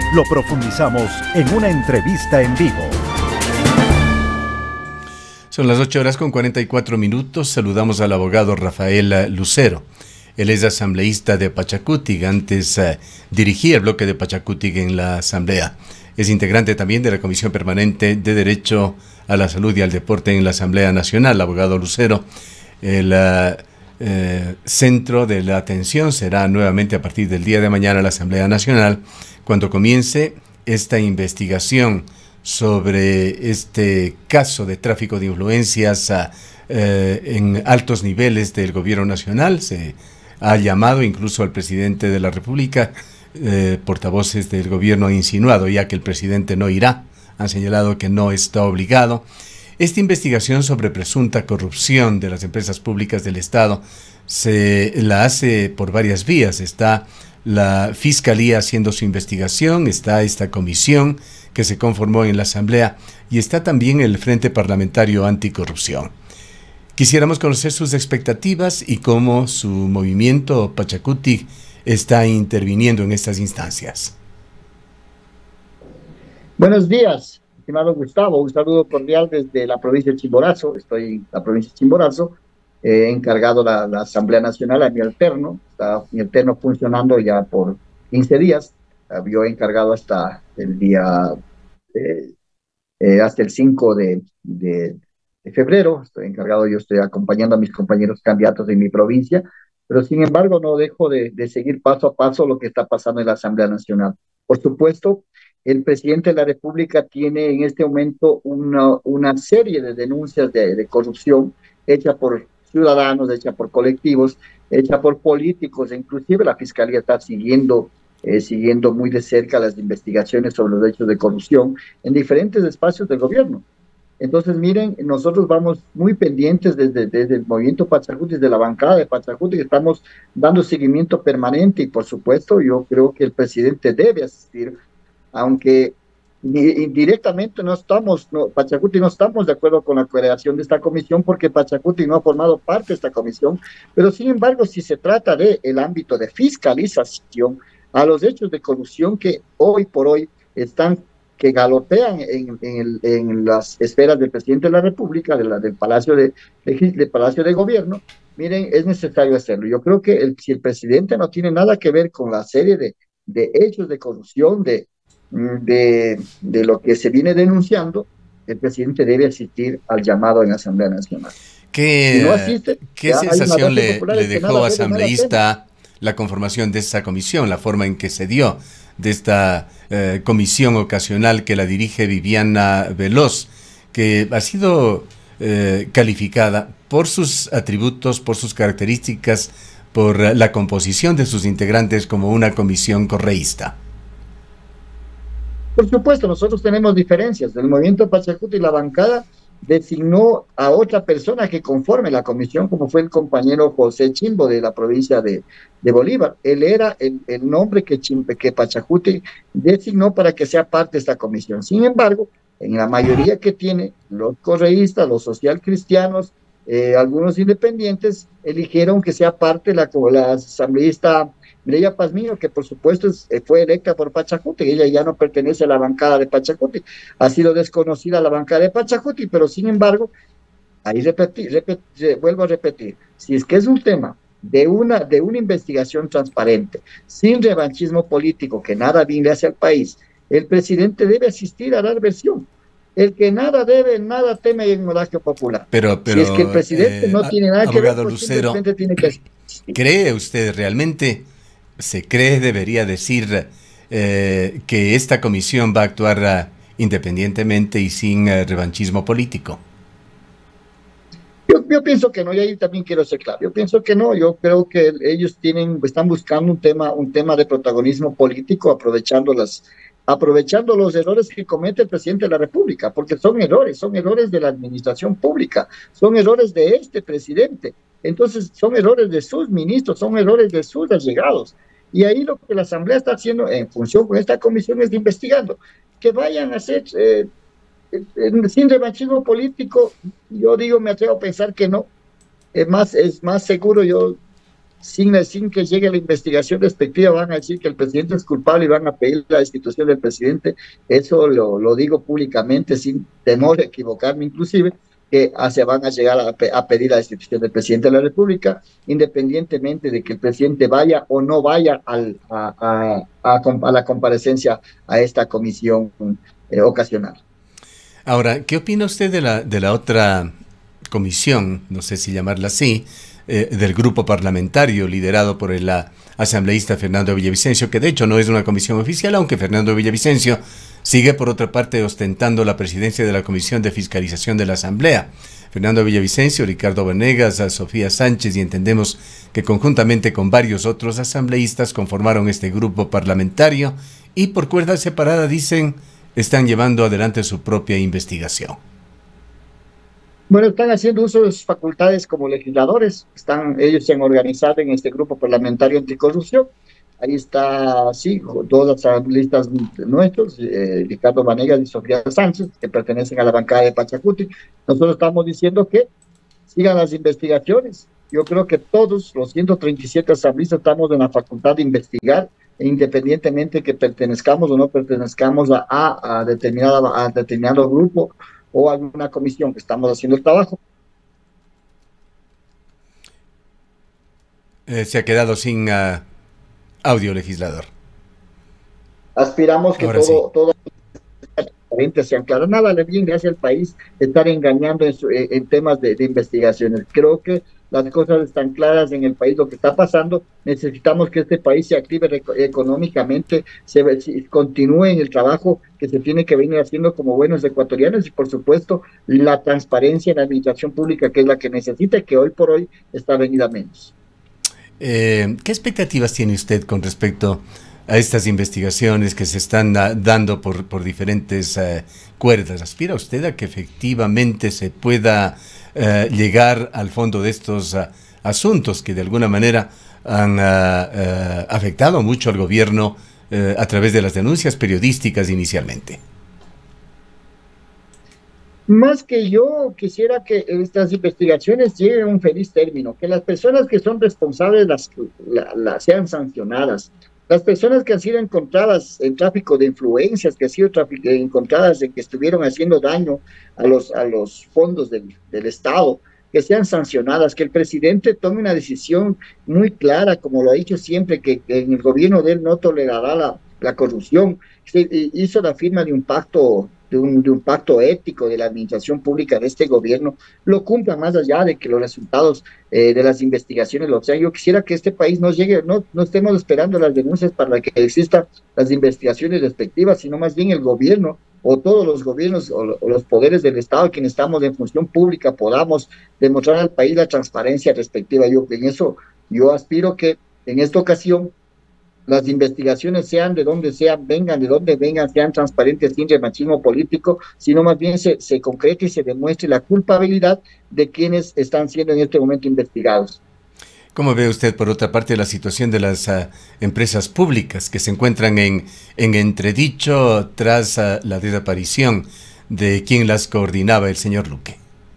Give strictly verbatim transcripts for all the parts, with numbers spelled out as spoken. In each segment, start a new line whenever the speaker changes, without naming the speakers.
lo profundizamos en una entrevista en vivo.
Son las ocho horas con cuarenta y cuatro minutos. Saludamos al abogado Rafael Lucero. Él es asambleísta de Pachacutic. Antes eh, dirigía el bloque de Pachacutic en la asamblea. Es integrante también de la Comisión Permanente de Derecho a la Salud y al Deporte en la Asamblea Nacional. Abogado Lucero, el uh, eh, centro de la atención será nuevamente a partir del día de mañana la Asamblea Nacional, cuando comience esta investigación sobre este caso de tráfico de influencias uh, eh, en altos niveles del gobierno nacional. Se ha llamado incluso al presidente de la República. Eh, portavoces del gobierno han insinuado ya que el presidente no irá, han señalado que no está obligado. Esta investigación sobre presunta corrupción de las empresas públicas del Estado se la hace por varias vías. Está la Fiscalía haciendo su investigación, está esta comisión que se conformó en la Asamblea y está también el Frente Parlamentario Anticorrupción. Quisiéramos conocer sus expectativas y cómo su movimiento Pachacutic está interviniendo en estas instancias.
Buenos días, estimado Gustavo. Un saludo cordial desde la provincia de Chimborazo. Estoy en la provincia de Chimborazo. He eh, encargado la, la Asamblea Nacional a mi alterno. Está mi alterno funcionando ya por quince días. Yo he encargado hasta el día, eh, eh, hasta el cinco de, de, de febrero. Estoy encargado, yo estoy acompañando a mis compañeros candidatos de mi provincia. Pero sin embargo no dejo de, de seguir paso a paso lo que está pasando en la Asamblea Nacional. Por supuesto, el presidente de la República tiene en este momento una, una serie de denuncias de, de corrupción hecha por ciudadanos, hecha por colectivos, hecha por políticos, e inclusive la Fiscalía está siguiendo, eh, siguiendo muy de cerca las investigaciones sobre los hechos de corrupción en diferentes espacios del gobierno. Entonces, miren, nosotros vamos muy pendientes desde, desde el movimiento Pachacutic, desde la bancada de Pachacutic, estamos dando seguimiento permanente y, por supuesto, yo creo que el presidente debe asistir, aunque indirectamente no estamos, no, Pachacutic no estamos de acuerdo con la creación de esta comisión porque Pachacutic no ha formado parte de esta comisión, pero sin embargo, si se trata del ámbito de fiscalización a los hechos de corrupción que hoy por hoy están que galopean en, en, el, en las esferas del presidente de la República, de la, del, Palacio de, de, del Palacio de Gobierno, miren, es necesario hacerlo. Yo creo que el, si el presidente no tiene nada que ver con la serie de, de hechos de corrupción, de, de, de lo que se viene denunciando, el presidente debe asistir al llamado en la Asamblea Nacional.
¿Qué,
si no asiste,
¿qué sensación le, le dejó asambleísta la conformación de esa comisión, la forma en que se dio de esta eh, comisión ocasional que la dirige Viviana Veloz, que ha sido eh, calificada por sus atributos, por sus características, por la composición de sus integrantes como una comisión correísta?
Por supuesto, nosotros tenemos diferencias. El movimiento Pachacutic y la bancada designó a otra persona que conforme la comisión, como fue el compañero José Chimbo de la provincia de, de Bolívar. Él era el, el nombre que, Chimpe, que Pachacutic designó para que sea parte de esta comisión. Sin embargo, en la mayoría que tiene, los correístas, los socialcristianos, eh, algunos independientes, eligieron que sea parte la, la asambleísta Mireya Pazmiño, que por supuesto es, fue electa por Pachacutic. Ella ya no pertenece a la bancada de Pachacutic, ha sido desconocida la bancada de Pachacutic, pero sin embargo, ahí repetí, repetí, vuelvo a repetir, si es que es un tema de una, de una investigación transparente, sin revanchismo político, que nada bien le hace al país, el presidente debe asistir a dar versión. El que nada debe, nada teme en Horacio Popular.
Pero, pero,
si es que el presidente eh, no tiene nada que ver, pues
Lucero,
tiene que asistir.
¿Cree usted realmente, se cree, debería decir eh, que esta comisión va a actuar uh, independientemente y sin uh, revanchismo político?
Yo, yo pienso que no, y ahí también quiero ser claro. Yo pienso que no, yo creo que ellos tienen, están buscando un tema, un tema de protagonismo político, aprovechando las, aprovechando los errores que comete el presidente de la República, porque son errores, son errores de la administración pública, son errores de este presidente, entonces son errores de sus ministros, son errores de sus allegados. Y ahí lo que la Asamblea está haciendo en función con esta comisión es de investigando, que vayan a hacer, eh, eh, sin revanchismo político, yo digo, me atrevo a pensar que no, es más, es más seguro, yo sin, sin que llegue la investigación respectiva, van a decir que el presidente es culpable y van a pedir la destitución del presidente. Eso lo, lo digo públicamente, sin temor a equivocarme inclusive, que se van a llegar a, a pedir la destitución del presidente de la República, independientemente de que el presidente vaya o no vaya al, a, a, a, a la comparecencia a esta comisión eh, ocasional.
Ahora, ¿qué opina usted de la, de la otra comisión, no sé si llamarla así, eh, del grupo parlamentario liderado por el uh, asambleísta Fernando Villavicencio, que de hecho no es una comisión oficial, aunque Fernando Villavicencio sigue por otra parte ostentando la presidencia de la Comisión de Fiscalización de la Asamblea? Fernando Villavicencio, Ricardo Vanegas, Sofía Sánchez, y entendemos que conjuntamente con varios otros asambleístas conformaron este grupo parlamentario y por cuerda separada, dicen, están llevando adelante su propia investigación.
Bueno, están haciendo uso de sus facultades como legisladores. Están, ellos se han organizado en este grupo parlamentario anticorrupción. Ahí está, sí, dos asambleístas nuestros, eh, Ricardo Vanegas y Sofía Sánchez, que pertenecen a la bancada de Pachacuti. Nosotros estamos diciendo que sigan las investigaciones. Yo creo que todos los ciento treinta y siete asambleístas estamos en la facultad de investigar, independientemente que pertenezcamos o no pertenezcamos a, a, a, determinada, a determinado grupo o a alguna comisión, que estamos haciendo el trabajo.
Eh, se ha quedado sin uh, audio, legislador.
Aspiramos que Ahora todo, sí. todo transparente sean claros. Nada le viene hacia el país estar engañando en, su, en temas de, de investigaciones. Creo que las cosas están claras en el país, lo que está pasando. Necesitamos que este país se active económicamente, se, se continúe en el trabajo que se tiene que venir haciendo como buenos ecuatorianos y, por supuesto, la transparencia en la administración pública, que es la que necesita y que hoy por hoy está venida menos.
Eh, ¿Qué expectativas tiene usted con respecto a estas investigaciones que se están da, dando por, por diferentes uh, cuerdas? ¿Aspira usted a que efectivamente se pueda uh, llegar al fondo de estos uh, asuntos que de alguna manera han uh, uh, afectado mucho al gobierno uh, a través de las denuncias periodísticas inicialmente?
Más que yo quisiera que estas investigaciones lleguen a un feliz término, que las personas que son responsables las, la, la, sean sancionadas. Las personas que han sido encontradas en tráfico de influencias, que han sido encontradas en que estuvieron haciendo daño a los, a los fondos del, del Estado, que sean sancionadas, que el presidente tome una decisión muy clara, como lo ha dicho siempre, que, que en el gobierno de él no tolerará la, la corrupción. Se hizo la firma de un pacto De un, de un pacto ético de la administración pública de este gobierno, lo cumpla más allá de que los resultados eh, de las investigaciones lo sean. Yo quisiera que este país no llegue, no, no estemos esperando las denuncias para que existan las investigaciones respectivas, sino más bien el gobierno o todos los gobiernos o, o los poderes del Estado, quienes estamos en función pública, podamos demostrar al país la transparencia respectiva. Yo en eso, yo aspiro que en esta ocasión las investigaciones sean de donde sean, vengan de donde vengan, sean transparentes, sin remachismo político, sino más bien se, se concrete y se demuestre la culpabilidad de quienes están siendo en este momento investigados.
¿Cómo ve usted, por otra parte, la situación de las uh, empresas públicas que se encuentran en, en entredicho tras uh, la desaparición de quien las coordinaba, el señor Luque?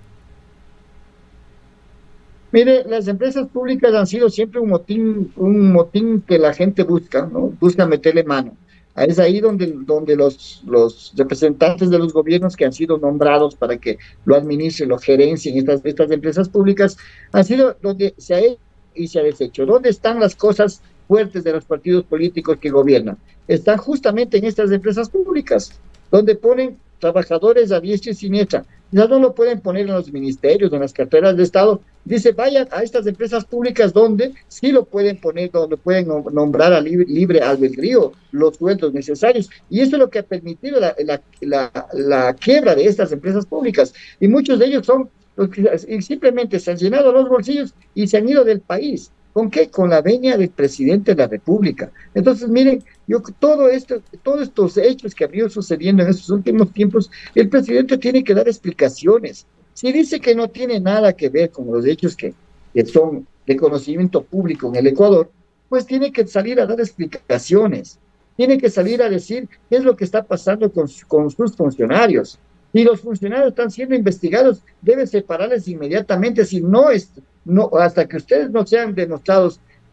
Mire, las empresas públicas han sido siempre un motín, un motín que la gente busca, ¿no? Busca meterle mano. Es ahí donde, donde los, los representantes de los gobiernos que han sido nombrados para que lo administren, lo gerencien estas, estas empresas públicas, han sido donde se ha hecho y se ha deshecho. ¿Dónde están las cosas fuertes de los partidos políticos que gobiernan? Están justamente en estas empresas públicas, donde ponen trabajadores a diestra y siniestra. Ya no lo pueden poner en los ministerios, en las carteras de Estado. Dice, vayan a estas empresas públicas donde sí lo pueden poner, donde pueden nombrar a libre, libre albedrío los sueldos necesarios. Y eso es lo que ha permitido la, la, la, la quiebra de estas empresas públicas. Y muchos de ellos son los que simplemente se han llenado los bolsillos y se han ido del país. ¿Con qué? Con la venia del presidente de la República. Entonces, miren, yo todo esto, todos estos hechos que han ido sucediendo en estos últimos tiempos, el presidente tiene que dar explicaciones. Si dice que no tiene nada que ver con los hechos que, que son de conocimiento público en el Ecuador, pues tiene que salir a dar explicaciones. Tiene que salir a decir qué es lo que está pasando con, con sus funcionarios. Si los funcionarios están siendo investigados, debe separarles inmediatamente, si no es, no, hasta que ustedes no sean demostrados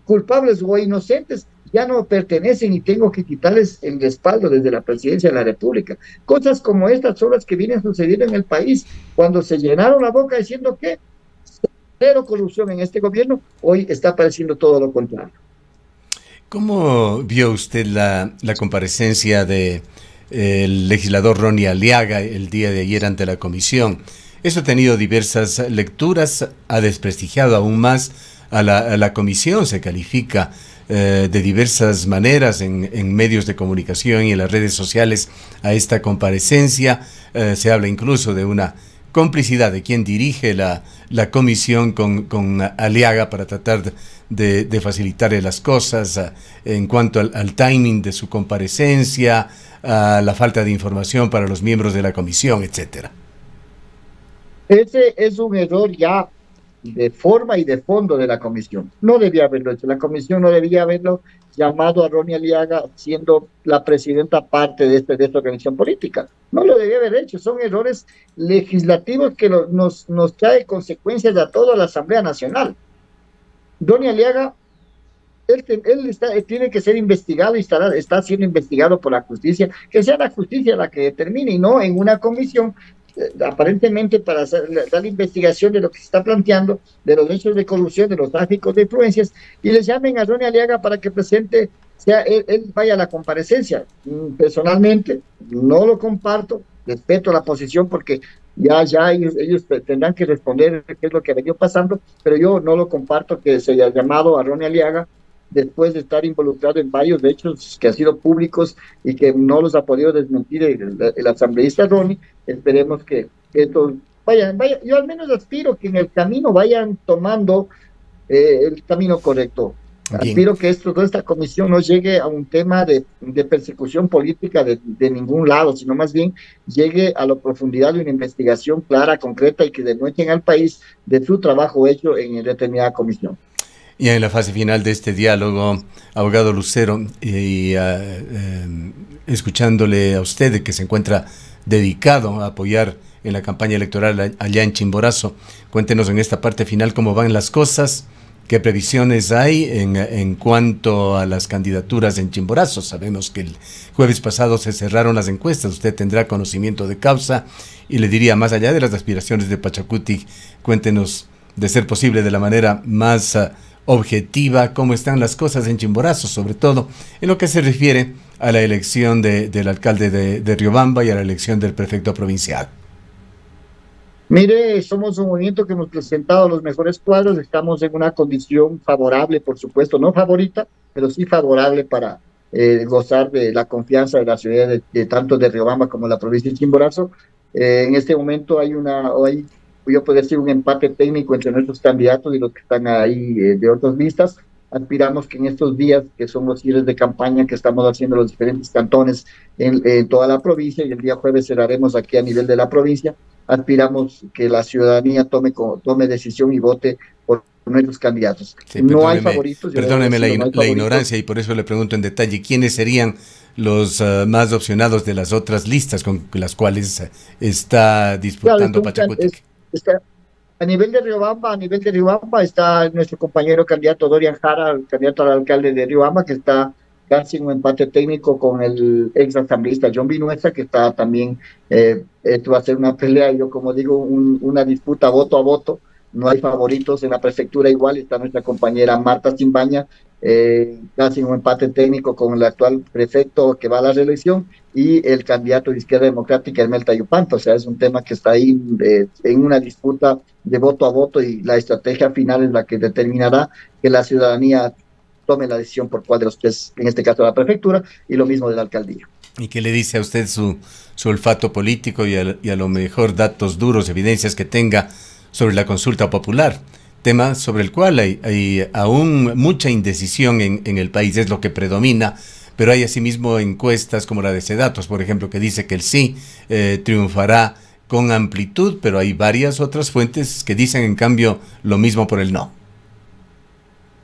culpables o inocentes, ya no pertenecen y tengo que quitarles el respaldo desde la presidencia de la República. Cosas como estas son las que vienen sucediendo en el país, cuando se llenaron la boca diciendo que cero corrupción en este gobierno, hoy está apareciendo todo lo contrario.
¿Cómo vio usted la, la comparecencia de eh, el legislador Ronnie Aliaga el día de ayer ante la comisión? Eso ha tenido diversas lecturas, ha desprestigiado aún más a la, a la comisión, se califica eh, de diversas maneras en, en medios de comunicación y en las redes sociales a esta comparecencia. Eh, se habla incluso de una complicidad de quien dirige la, la comisión con, con Aliaga para tratar de, de facilitarle las cosas uh, en cuanto al, al timing de su comparecencia, a la falta de información para los miembros de la comisión, etcétera.
Ese es un error ya de forma y de fondo de la comisión. No debía haberlo hecho. La comisión no debía haberlo llamado a Ronnie Aliaga siendo la presidenta parte de, este, de esta organización política. No lo debía haber hecho. Son errores legislativos que lo, nos, nos trae consecuencias a toda la Asamblea Nacional. Ronnie Aliaga, él, él, está, él tiene que ser investigado y estará, está siendo investigado por la justicia, que sea la justicia la que determine y no en una comisión aparentemente para hacer, dar la investigación de lo que se está planteando, de los hechos de corrupción, de los tráficos de influencias, y les llamen a Ronnie Aliaga para que presente, sea él, él vaya a la comparecencia. Personalmente no lo comparto, respeto la posición porque ya, ya ellos, ellos tendrán que responder qué es lo que ha venido pasando, pero yo no lo comparto que se haya llamado a Ronnie Aliaga después de estar involucrado en varios hechos que han sido públicos y que no los ha podido desmentir el, el, el asambleísta Ronnie. Esperemos que esto vayan, vaya, yo al menos aspiro que en el camino vayan tomando eh, el camino correcto. Bien. Aspiro que esto, toda esta comisión no llegue a un tema de, de persecución política de, de ningún lado, sino más bien llegue a la profundidad de una investigación clara, concreta y que demuestren al país de su trabajo hecho en determinada comisión.
Y en la fase final de este diálogo, abogado Lucero, y uh, uh, escuchándole a usted que se encuentra dedicado a apoyar en la campaña electoral allá en Chimborazo, cuéntenos en esta parte final cómo van las cosas, qué previsiones hay en, en cuanto a las candidaturas en Chimborazo. Sabemos que el jueves pasado se cerraron las encuestas, usted tendrá conocimiento de causa y le diría, más allá de las aspiraciones de Pachacuti, cuéntenos, de ser posible, de la manera más uh, objetiva, cómo están las cosas en Chimborazo, sobre todo en lo que se refiere a la elección de, del alcalde de, de Riobamba y a la elección del prefecto provincial.
Mire, somos un movimiento que hemos presentado los mejores cuadros, estamos en una condición favorable, por supuesto, no favorita, pero sí favorable para eh, gozar de la confianza de la ciudad de, de tanto de Riobamba como la provincia de Chimborazo. Eh, en este momento hay una... Hay, yo puedo decir un empate técnico entre nuestros candidatos y los que están ahí eh, de otras listas. Aspiramos que en estos días, que son los cierres de campaña que estamos haciendo los diferentes cantones en, en toda la provincia, y el día jueves cerraremos aquí a nivel de la provincia, aspiramos que la ciudadanía tome, tome decisión y vote por nuestros candidatos.
Sí, no hay favoritos. Perdóneme la, no hay la ignorancia, y por eso le pregunto en detalle, ¿quiénes serían los uh, más opcionados de las otras listas con las cuales uh, está disputando claro, Pachacuti?
Está, a nivel de Riobamba, a nivel de Riobamba está nuestro compañero candidato Dorian Jara, el candidato al alcalde de Riobamba, que está casi en un empate técnico con el ex asambleísta John Vinuesa, que está también, eh, esto va a ser una pelea, yo como digo, un, una disputa voto a voto, no hay favoritos en la prefectura. Igual está nuestra compañera Marta Simbaña, eh, casi en un empate técnico con el actual prefecto que va a la reelección, y el candidato de Izquierda Democrática, Hermel Tayupanta. O sea, es un tema que está ahí eh, en una disputa de voto a voto, y la estrategia final es la que determinará que la ciudadanía tome la decisión por cuál de los tres, en este caso la prefectura, y lo mismo de la alcaldía.
¿Y qué le dice a usted su, su olfato político y a, y a lo mejor datos duros, evidencias que tenga sobre la consulta popular? Tema sobre el cual hay, hay aún mucha indecisión en, en el país, es lo que predomina, pero hay asimismo encuestas como la de Cedatos, por ejemplo, que dice que el sí eh, triunfará con amplitud, pero hay varias otras fuentes que dicen en cambio lo mismo por el no.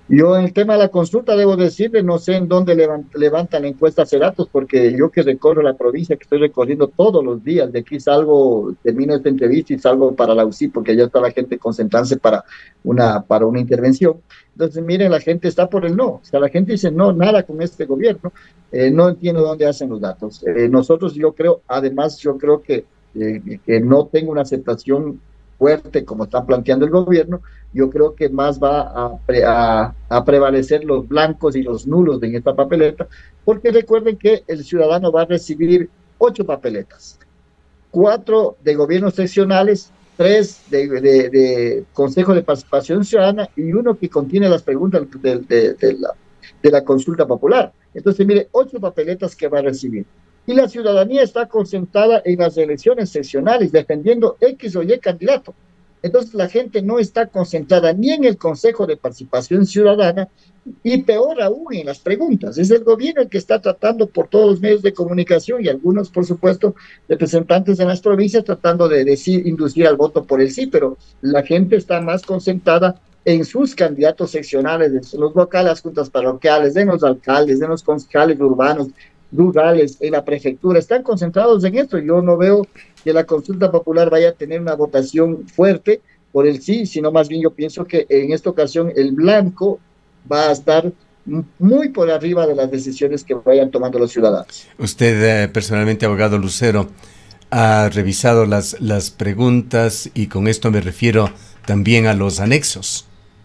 Yo en el tema de la consulta debo decirle, no sé en dónde levant, levantan encuestas de datos, porque yo que recorro la provincia, que estoy recorriendo todos los días, de aquí salgo, termino esta entrevista y salgo para la U C I, porque ya está la gente concentrándose para una, para una intervención. Entonces, miren, la gente está por el no. O sea, la gente dice, no, nada con este gobierno. Eh, no entiendo dónde hacen los datos. Eh, nosotros, yo creo, además, yo creo que, eh, que no tengo una aceptación fuerte como está planteando el gobierno. Yo creo que más va a, pre, a, a prevalecer los blancos y los nulos en esta papeleta, porque recuerden que el ciudadano va a recibir ocho papeletas, cuatro de gobiernos seccionales, tres de, de, de Consejo de Participación Ciudadana y uno que contiene las preguntas de, de, de, la, de la consulta popular. Entonces, mire, ocho papeletas que va a recibir. Y la ciudadanía está concentrada en las elecciones seccionales, defendiendo X o Y candidato. Entonces la gente no está concentrada ni en el Consejo de Participación Ciudadana y peor aún en las preguntas. Es el gobierno el que está tratando por todos los medios de comunicación y algunos, por supuesto, representantes en las provincias tratando de decir, inducir al voto por el sí, pero la gente está más concentrada en sus candidatos seccionales, en los locales, las juntas parroquiales, en los alcaldes, en los concejales urbanos, rurales, en la prefectura, están concentrados en esto. Yo no veo que la consulta popular vaya a tener una votación fuerte por el sí, sino más bien yo pienso que en esta ocasión el blanco va a estar muy por arriba de las decisiones que vayan tomando los ciudadanos.
Usted, eh, personalmente, abogado Lucero, ha revisado las, las preguntas y con esto me refiero también a los anexos.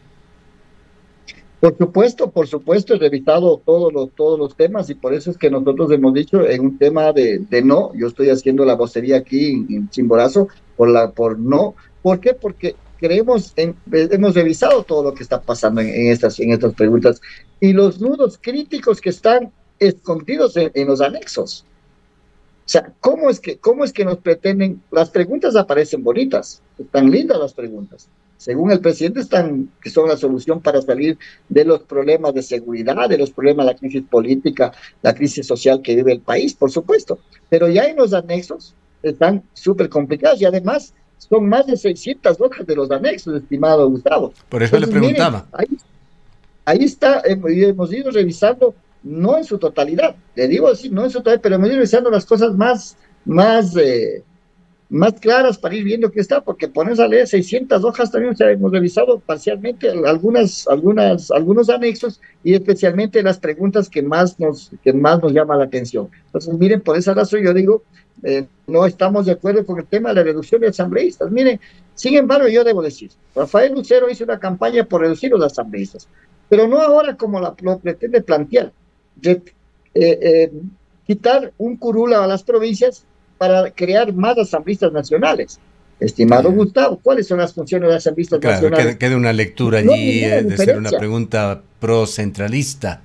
Por supuesto, por supuesto, he revisado todos los, todos los temas y por eso es que nosotros hemos dicho en un tema de, de no, yo estoy haciendo la vocería aquí en, en Chimborazo por, la, por no. ¿Por qué? Porque creemos, en, hemos revisado todo lo que está pasando en, en, estas, en estas preguntas y los nudos críticos que están escondidos en, en los anexos. O sea, ¿cómo es que, cómo es que nos pretenden? Las preguntas aparecen bonitas, están lindas las preguntas. Según el presidente, están, que son la solución para salir de los problemas de seguridad, de los problemas de la crisis política, la crisis social que vive el país, por supuesto. Pero ya en los anexos están súper complicados y además son más de seiscientas hojas de los anexos, estimado Gustavo.
Por eso Entonces, le preguntaba.
Miren, ahí, ahí está, hemos ido revisando, no en su totalidad, le digo así, no en su totalidad, pero hemos ido revisando las cosas más, más... Eh, más claras para ir viendo qué está, porque pones a leer seiscientas hojas también, o sea, hemos revisado parcialmente algunas, algunas, algunos anexos y especialmente las preguntas que más nos, que más nos llama la atención. Entonces, miren, por esa razón yo digo, eh, no estamos de acuerdo con el tema de la reducción de asambleístas. Miren, sin embargo, yo debo decir, Rafael Lucero hizo una campaña por reducir los asambleístas, pero no ahora como la, lo pretende plantear, de eh, eh, quitar un curul a las provincias para crear más asambleístas nacionales. Estimado sí. Gustavo, ¿cuáles son las funciones de las asambleístas
claro,
nacionales?
Queda, queda una lectura allí no eh, de ser una pregunta pro-centralista.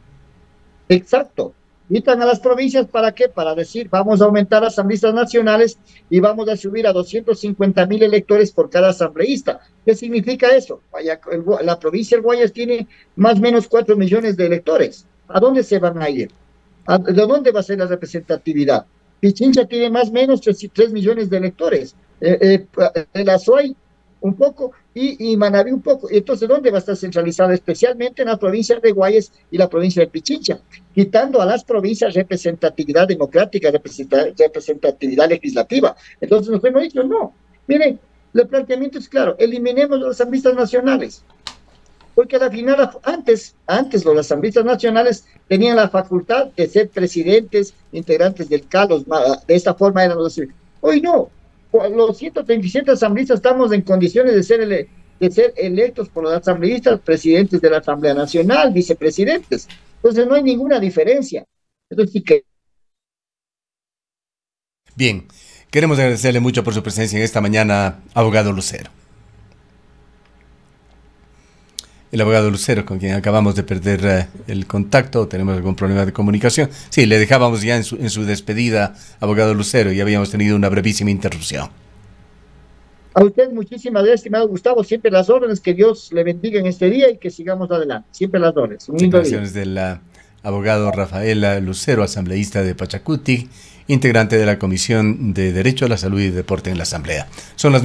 Exacto. Quitan a las provincias, ¿para qué? Para decir, vamos a aumentar asambleístas nacionales y vamos a subir a doscientos cincuenta mil electores por cada asambleísta. ¿Qué significa eso? Vaya, el, la provincia del Guayas tiene más o menos cuatro millones de electores. ¿A dónde se van a ir? ¿A, ¿De dónde va a ser la representatividad? Pichincha tiene más o menos tres millones de electores, eh, eh, el Azuay un poco y, y Manabí un poco. Entonces, ¿dónde va a estar centralizada? Especialmente en la provincia de Guayas y la provincia de Pichincha, quitando a las provincias representatividad democrática, representatividad legislativa. Entonces, nos hemos dicho, no. Miren, el planteamiento es claro, eliminemos las asambleístas nacionales. Porque al final, antes, antes los asambleístas nacionales tenían la facultad de ser presidentes, integrantes del C A L, de esta forma eran los... Hoy no, los ciento treinta y siete asambleístas estamos en condiciones de ser, ele, de ser electos por los asambleístas, presidentes de la Asamblea Nacional, vicepresidentes. Entonces no hay ninguna diferencia. Entonces sí que...
Bien, queremos agradecerle mucho por su presencia en esta mañana, abogado Lucero. El abogado Lucero, con quien acabamos de perder uh, el contacto, tenemos algún problema de comunicación. Sí, le dejábamos ya en su, en su despedida, abogado Lucero, y habíamos tenido una brevísima interrupción.
A usted muchísimas gracias, estimado Gustavo, siempre las órdenes, que Dios le bendiga en este día y que sigamos adelante, siempre las órdenes. Un lindo día.
Declaraciones del uh, abogado Rafael Lucero, asambleísta de Pachacuti, integrante de la Comisión de Derecho a la Salud y Deporte en la Asamblea. Son las